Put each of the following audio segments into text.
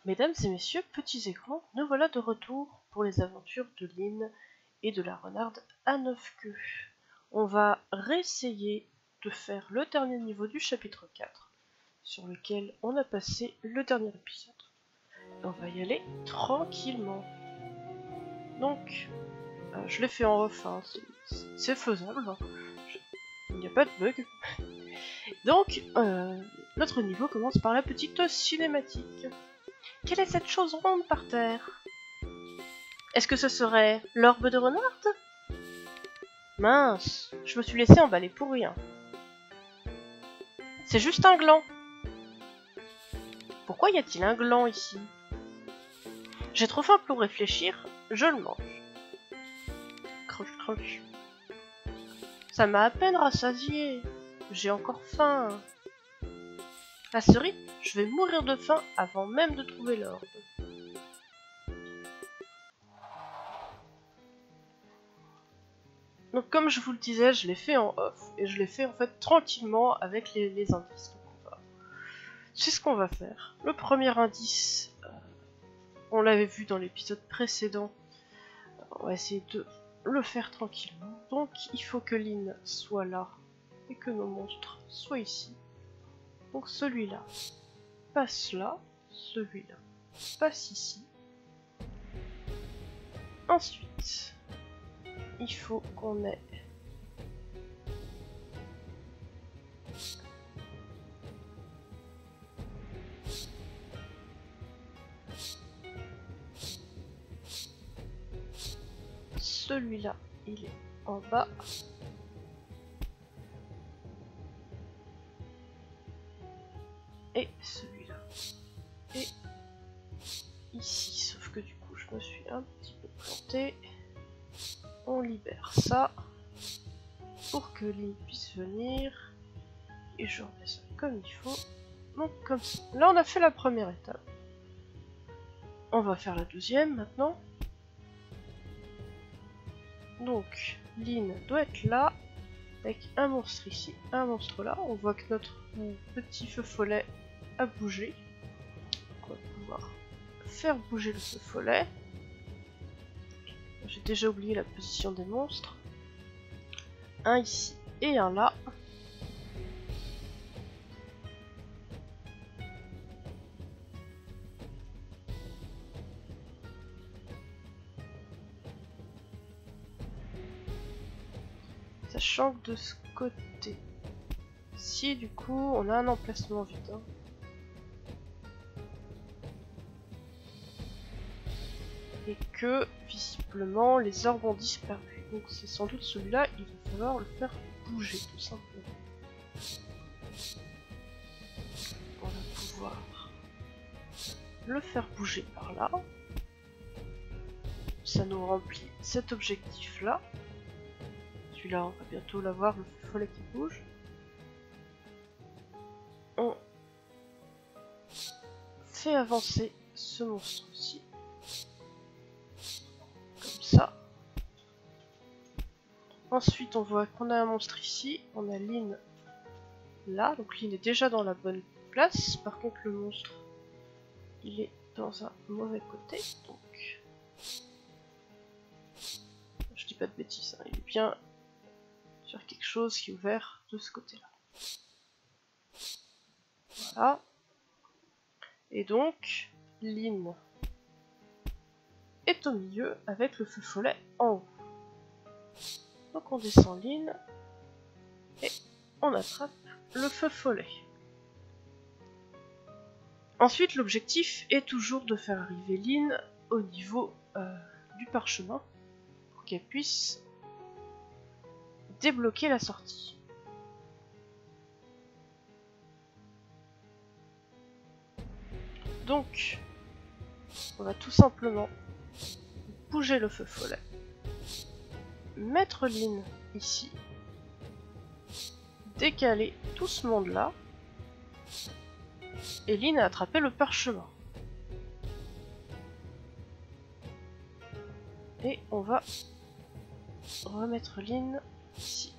Mesdames et messieurs, petits et grands, nous voilà de retour pour les aventures de Lynn et de la renarde à 9 queues. On va réessayer de faire le dernier niveau du chapitre 4, sur lequel on a passé le dernier épisode. On va y aller tranquillement. Donc, je l'ai fait en off, hein, c'est faisable, hein. Il n'y a pas de bug. Donc, notre niveau commence par la petite cinématique. Quelle est cette chose ronde par terre? Est-ce que ce serait l'orbe de renarde? Mince, je me suis laissé emballer pour rien. C'est juste un gland. Pourquoi y a-t-il un gland ici? J'ai trop faim pour réfléchir, je le mange. Croche, croche. Ça m'a à peine rassasié. J'ai encore faim. À ce rythme, je vais mourir de faim avant même de trouver l'orbe. Donc comme je vous le disais, je l'ai fait en off, et je l'ai fait en fait tranquillement avec les indices. C'est ce qu'on va faire. Le premier indice, on l'avait vu dans l'épisode précédent, on va essayer de le faire tranquillement. Donc il faut que Lynn soit là, et que nos monstres soient ici. Donc celui-là passe là, celui-là passe ici. Ensuite, il faut qu'on ait celui-là, il est en bas. Et celui-là est ici. Sauf que du coup, je me suis un petit peu planté. On libère ça pour que Lynn puisse venir. Et je remets ça comme il faut. Donc comme ça. Là, on a fait la première étape. On va faire la deuxième maintenant. Donc, Lynn doit être là, avec un monstre ici, un monstre là. On voit que notre petit feu follet a bougé. On va pouvoir faire bouger le feu follet. J'ai déjà oublié la position des monstres. Un ici et un là. Sachant que de ce côté, si du coup on a un emplacement vide. Hein. Et que visiblement les orbes ont disparu. Donc c'est sans doute celui-là, il va falloir le faire bouger tout simplement. On va pouvoir le faire bouger par là. Ça nous remplit cet objectif là. Celui-là, on va bientôt l'avoir, le feu follet qui bouge. On fait avancer ce monstre-ci. Comme ça. Ensuite, on voit qu'on a un monstre ici. On a Lynn là. Donc Lynn est déjà dans la bonne place. Par contre, le monstre, il est dans un mauvais côté. Donc, je dis pas de bêtises. Hein. Il est bien sur quelque chose qui est ouvert de ce côté-là. Voilà. Et donc, Lynn est au milieu avec le feu follet en haut. Donc on descend Lynn et on attrape le feu follet. Ensuite, l'objectif est toujours de faire arriver Lynn au niveau du parchemin pour qu'elle puisse débloquer la sortie. Donc, on va tout simplement bouger le feu follet, mettre Lynn ici, décaler tout ce monde là, et Lynn a attrapé le parchemin. Et on va remettre Lynn ici.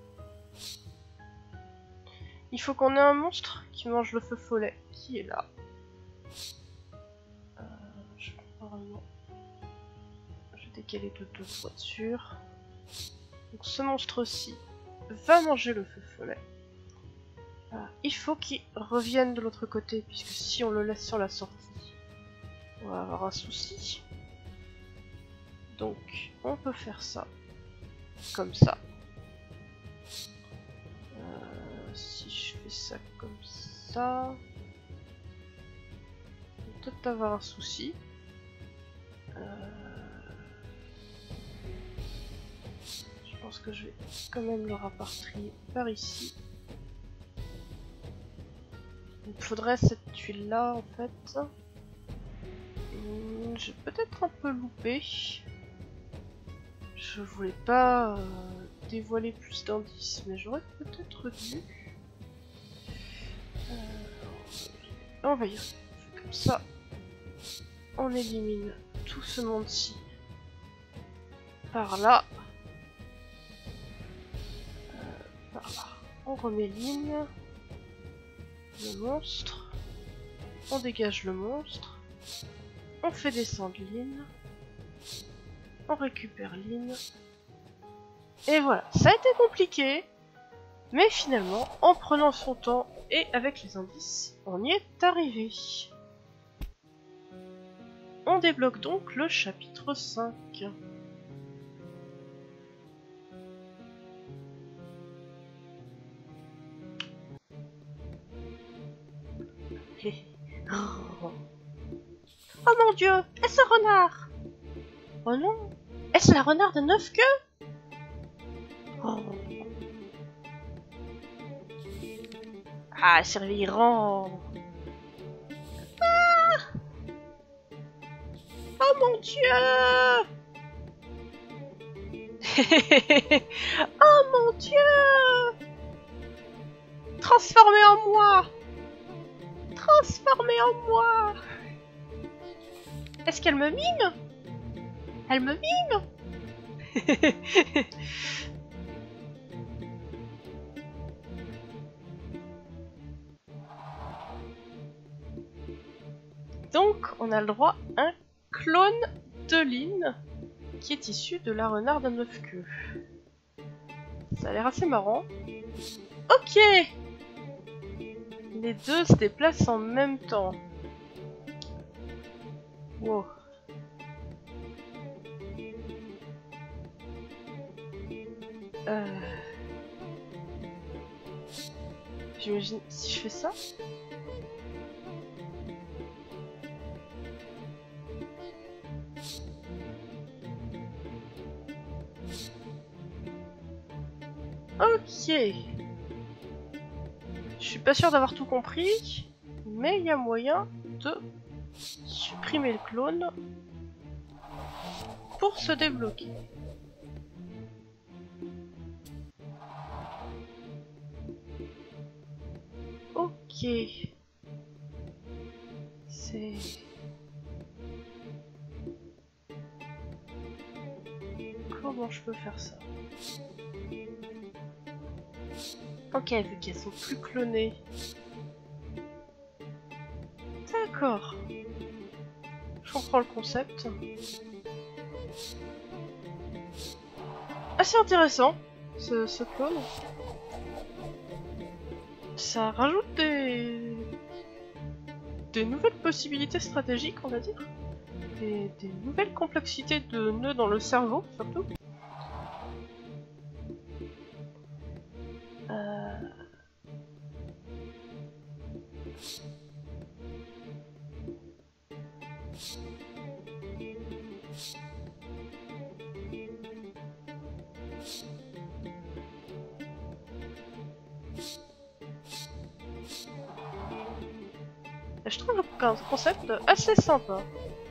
Il faut qu'on ait un monstre qui mange le feu follet qui est là. Normalement. Je vais décaler de 2 pour être sûr. Donc ce monstre-ci va manger le feu follet. Il faut qu'il revienne de l'autre côté, puisque si on le laisse sur la sortie, on va avoir un souci. Donc on peut faire ça. Comme ça. Si je fais ça comme ça... on va peut-être avoir un souci. Je pense que je vais quand même le rapatrier par ici. Il me faudrait cette tuile là en fait. J'ai peut-être un peu loupé. Je voulais pas dévoiler plus d'indices, mais j'aurais peut-être dû. On va y aller. Comme ça, on élimine tout ce monde-ci par là. Par là. On remet ligne. Le monstre. On dégage le monstre. On fait descendre ligne. On récupère ligne. Et voilà, ça a été compliqué. Mais finalement, en prenant son temps et avec les indices, on y est arrivé. On débloque donc le chapitre 5. Oh mon dieu, est-ce un renard? Oh non, est-ce la renarde à 9 queues? Oh. Ah, Servirant. Ah, oh mon dieu. Oh mon dieu. Transformé en moi. Transformé en moi. Est-ce qu'elle me mime? Elle me mime. Donc, on a le droit à un clone de Lynn qui est issu de la renarde à 9 queues. Ça a l'air assez marrant. Ok. Les deux se déplacent en même temps. Wow. J'imagine si je fais ça. Ok. Je suis pas sûr d'avoir tout compris, mais il y a moyen de supprimer le clone pour se débloquer. Ok. C'est... Comment je peux faire ça? Ok, vu qu'elles sont plus clonées. D'accord. Je comprends le concept. Assez intéressant, ce clone. Ça rajoute des nouvelles possibilités stratégiques, on va dire. Des nouvelles complexités de nœuds dans le cerveau, surtout. Je trouve le concept assez sympa.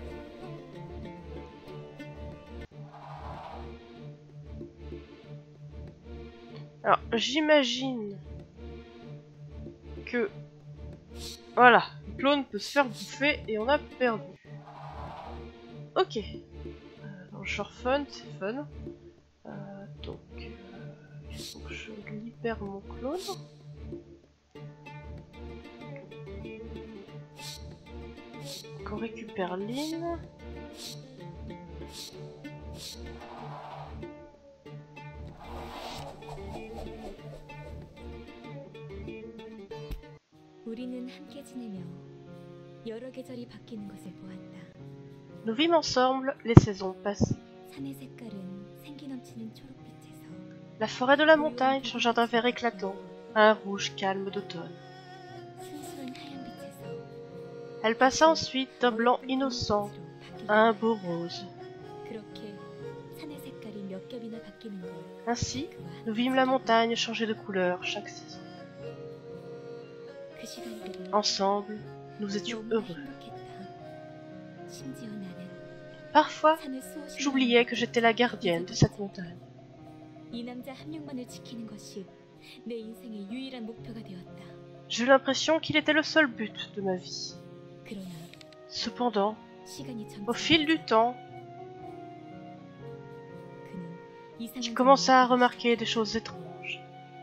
Alors, j'imagine que... Voilà, le clone peut se faire bouffer et on a perdu. Ok. Dans le genre fun, c'est fun. Donc, il faut que je libère mon clone. Qu'on récupère Lynn. Nous vîmes ensemble les saisons passées. La forêt de la montagne changea d'un vert éclatant à un rouge calme d'automne. Elle passa ensuite d'un blanc innocent à un beau rose. Ainsi, nous vîmes la montagne changer de couleur chaque saison. Ensemble, nous étions heureux. Parfois, j'oubliais que j'étais la gardienne de cette montagne. J'eus l'impression qu'il était le seul but de ma vie. Cependant, au fil du temps, je commençais à remarquer des choses étranges.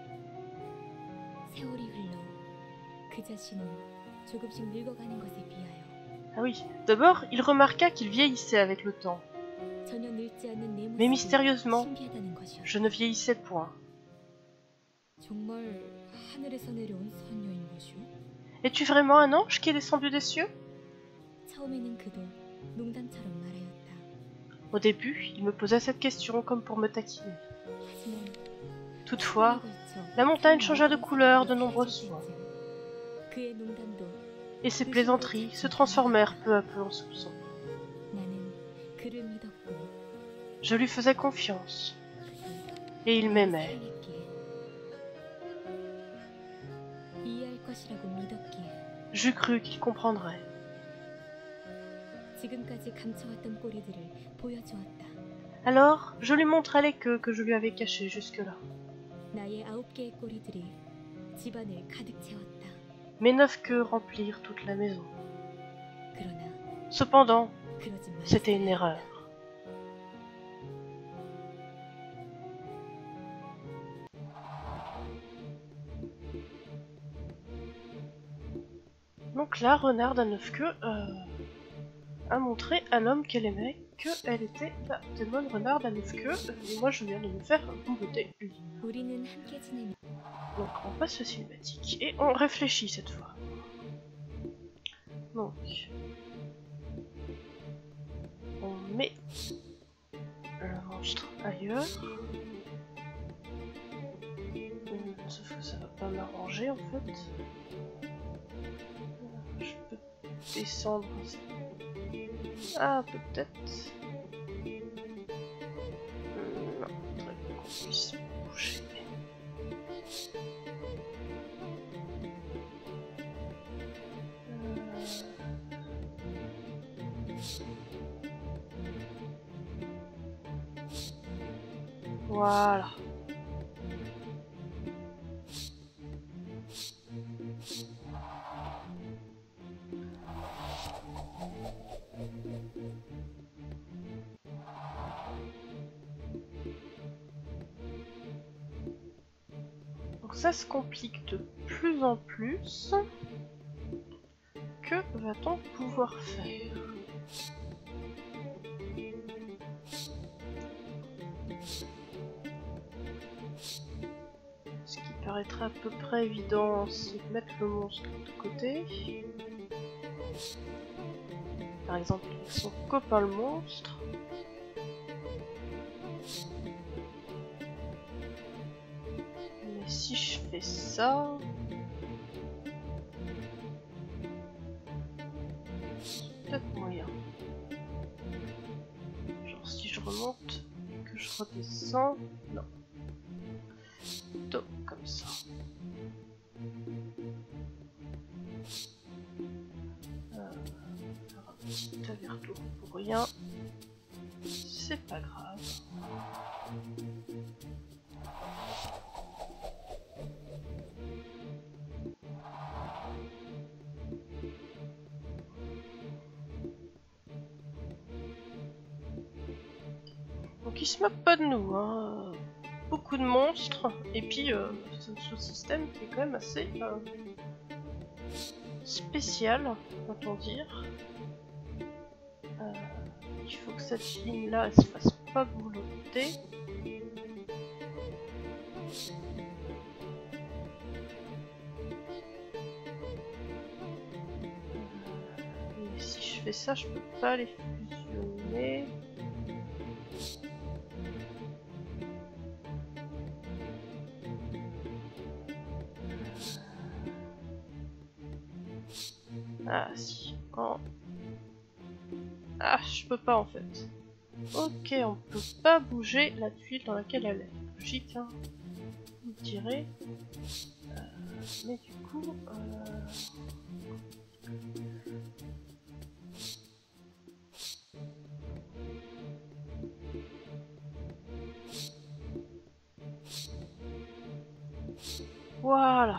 Ah oui, d'abord, il remarqua qu'il vieillissait avec le temps. Mais mystérieusement, je ne vieillissais point. Es-tu vraiment un ange qui est descendu des cieux? Au début, il me posait cette question comme pour me taquiner. Toutefois, la montagne changea de couleur de nombreuses fois. Et ses plaisanteries se transformèrent peu à peu en soupçons. Je lui faisais confiance, et il m'aimait. J'eus cru qu'il comprendrait. Alors, je lui montrai les queues que je lui avais cachées jusque-là. Mes 9 queues remplirent toute la maison. Cependant, c'était une erreur. Donc la renarde à 9 queues a montré à l'homme qu'elle aimait qu'elle était la démon renarde à 9 queues. Et moi je viens de me faire boulotter une. Donc on passe au cinématique et on réfléchit cette fois. Donc on met le monstre ailleurs. Sauf que ça va pas m'arranger en fait. Je peux descendre. Ah, peut-être. Non, faudrait qu'on puisse bouger. Voilà. Donc ça se complique de plus en plus. Que va-t-on pouvoir faire? Ce qui paraîtrait à peu près évident, c'est de mettre le monstre de côté. Par exemple, avec son copain le monstre. Mais si je fais ça... peut-être moyen. Genre si je remonte et que je redescends... non. Plutôt comme ça. Faire un petit aller-retour pour rien. C'est pas grave. Donc ils se moquent pas de nous, hein. Beaucoup de monstres, et puis c'est un sous-système qui est quand même assez spécial, va-t-on dire. Il il faut que cette ligne là elle se fasse pas boulotter. Et si je fais ça, je peux pas les fusionner. Ah si. Oh. Ah, je peux pas en fait. Ok, on peut pas bouger la tuile dans laquelle elle est. Logique, hein. Je dirais. Mais du coup... Voilà.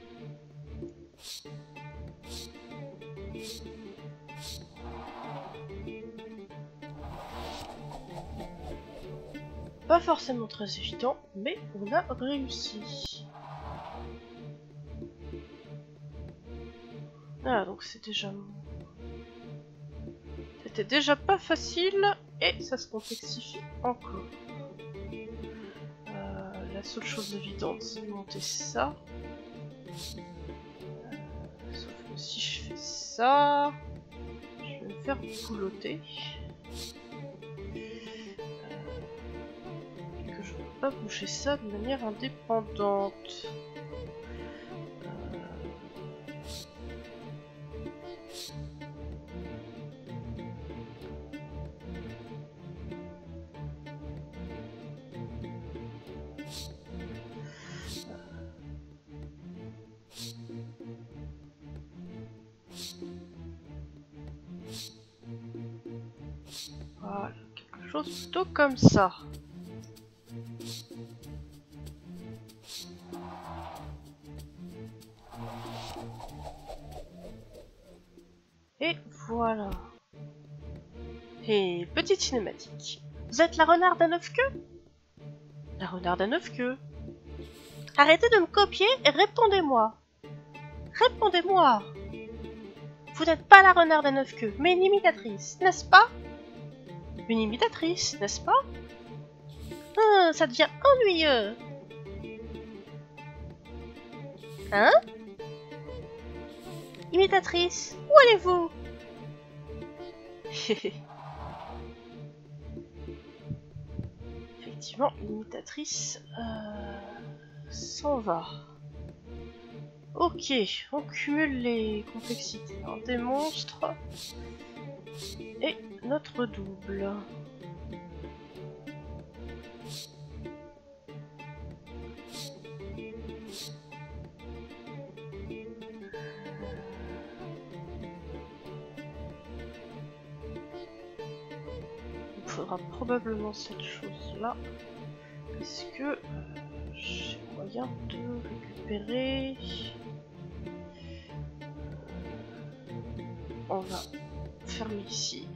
Pas forcément très évident, mais on a réussi. Ah, donc c'est déjà... C'était déjà pas facile, et ça se complexifie encore. La seule chose évidente, c'est de monter ça. Sauf que si je fais ça, je vais me faire boulotter. Et que je ne peux pas bouger ça de manière indépendante. Voilà, quelque chose plutôt comme ça. Et voilà. Et petite cinématique. Vous êtes la renarde à 9 queues? La renarde à 9 queues. Arrêtez de me copier et répondez-moi. Répondez-moi. Vous n'êtes pas la renarde à 9 queues, mais une imitatrice, n'est-ce pas? Une imitatrice, n'est-ce pas? Ça devient ennuyeux. Hein? Imitatrice, où allez-vous? Effectivement, l'imitatrice s'en va. Ok, on cumule les complexités hein, des monstres et notre double. Il faudra probablement cette chose-là. Est-ce que j'ai moyen de récupérer? On va fermer ici.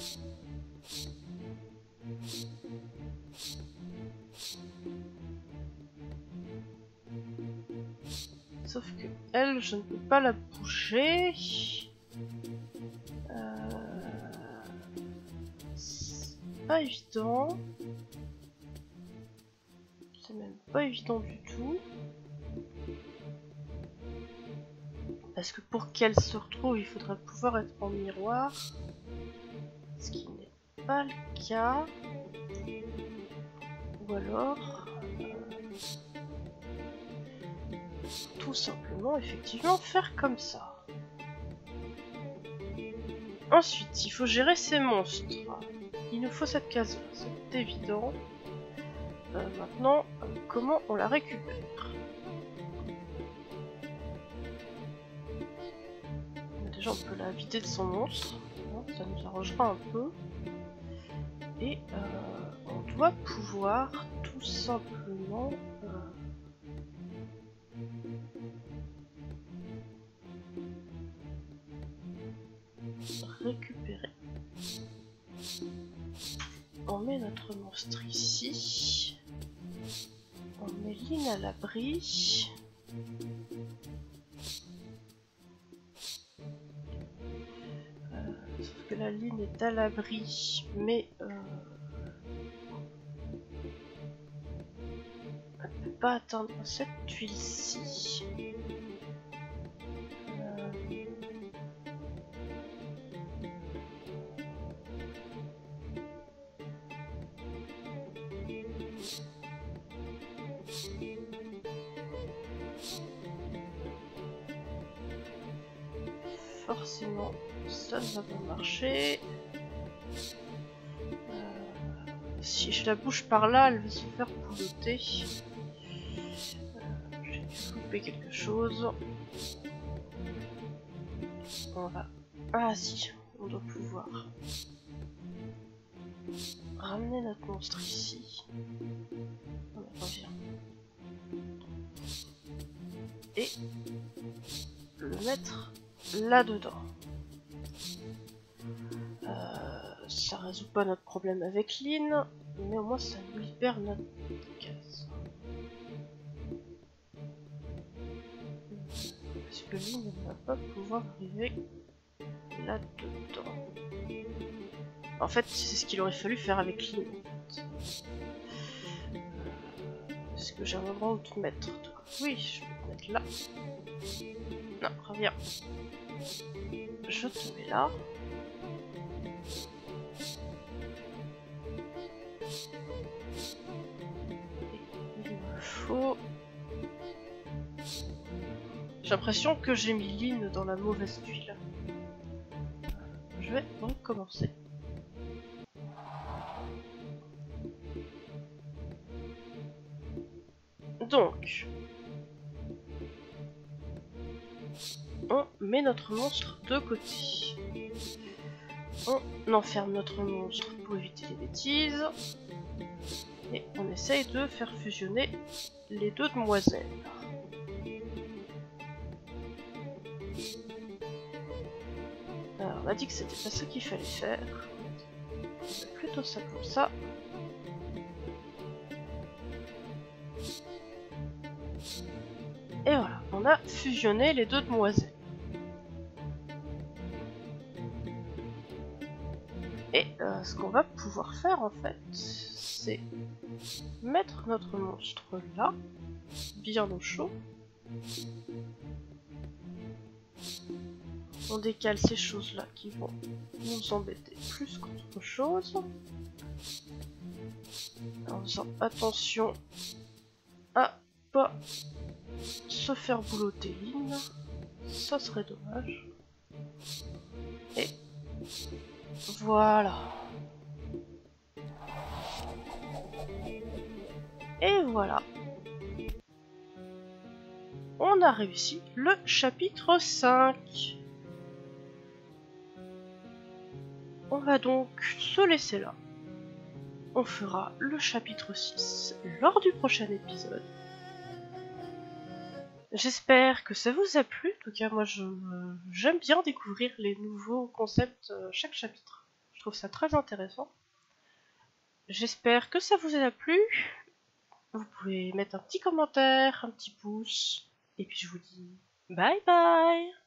Sauf que elle, je ne peux pas la bouger. C'est pas évident. C'est même pas évident du tout. Parce que pour qu'elle se retrouve, il faudrait pouvoir être en miroir. Ce qui n'est pas le cas. Ou alors... tout simplement, effectivement, faire comme ça. Ensuite, il faut gérer ces monstres. Il nous faut cette case-là, c'est évident. Maintenant, comment on la récupère? Déjà, on peut la vider de son monstre. Ça nous arrangera un peu. Et on doit pouvoir tout simplement... récupérer. On met notre monstre ici. On met Lynn à l'abri. Sauf que la ligne est à l'abri, mais elle ne peut pas atteindre cette tuile-ci. Forcément, ça ne va pas marcher. Si je la bouge par là, elle va se faire boulotter. J'ai dû couper quelque chose. On va... Ah si, on doit pouvoir ramener notre monstre ici. On revient. Et le mettre là-dedans. Ça résout pas notre problème avec Lynn, mais au moins ça nous libère notre case. Parce que Lynn ne va pas pouvoir arriver là-dedans. En fait, c'est ce qu'il aurait fallu faire avec Lynn. Est-ce que j'ai un endroit où te mettre, toi? Oui, je vais te mettre là. Non, reviens. Je te mets là. Et il me faut... J'ai l'impression que j'ai mis Lynn dans la mauvaise tuile. Je vais recommencer. Donc, on met notre monstre de côté. On enferme notre monstre pour éviter les bêtises. Et on essaye de faire fusionner les deux demoiselles. Alors, on a dit que c'était pas ça qu'il fallait faire. On fait plutôt ça comme ça. Et voilà, on a fusionné les deux demoiselles. Et ce qu'on va pouvoir faire en fait, c'est mettre notre monstre là, bien au chaud. On décale ces choses-là qui vont nous embêter plus qu'autre chose. En faisant attention à pas se faire boulotter Lynn, ça serait dommage. Et voilà. Et voilà. On a réussi le chapitre 5. On va donc se laisser là. On fera le chapitre 6 lors du prochain épisode. J'espère que ça vous a plu. En tout cas, moi, j'aime bien découvrir les nouveaux concepts chaque chapitre. Je trouve ça très intéressant. J'espère que ça vous a plu. Vous pouvez mettre un petit commentaire, un petit pouce. Et puis je vous dis bye bye!